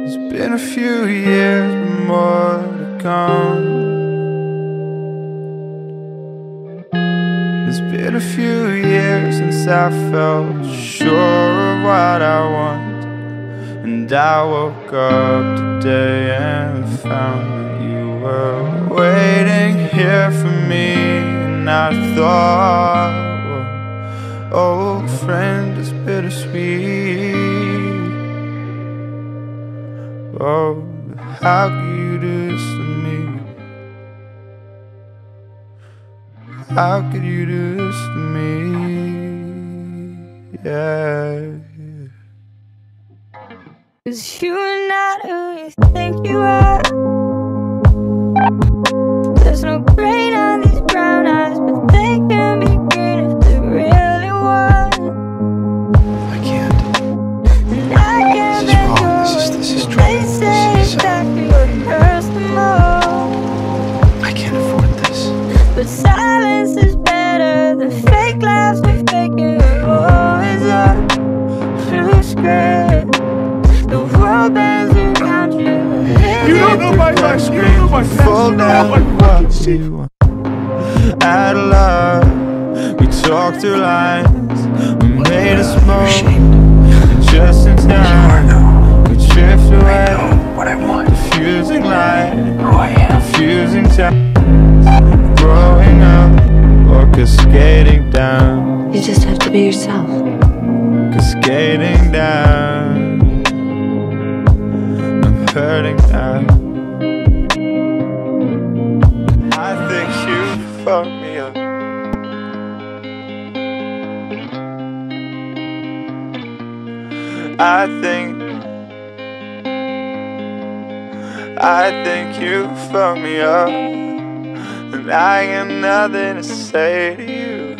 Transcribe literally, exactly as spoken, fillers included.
It's been a few years, but more to come. It's been a few years since I felt sure of what I want, and I woke up today and found that you were waiting here for me. And I thought, well, old friend, it's bittersweet. Oh, how could you do this to me? How could you do this to me? Yeah. 'Cause you're not who you think you are. There's no grain on these brown eyes, but they can be green if they really want. I can't. And I can't This is let wrong. go. This is this is They trouble. say This is, exactly what hurts the most. I can't afford this. But silence is better than fake laughs we faking. We're always up, blue script. The world bends around you. You don't know my life. You don't know my past. You don't know my fucking secret. Out of love, we talked through lines, we made a smoke, and just in time, we drift away. What I want. Diffusing light, Who I am. diffusing time, growing up or cascading down, You just have to be yourself. cascading down. I'm hurting now. I think you fucked me up. I think I think you fucked me up, and I got nothing to say to you.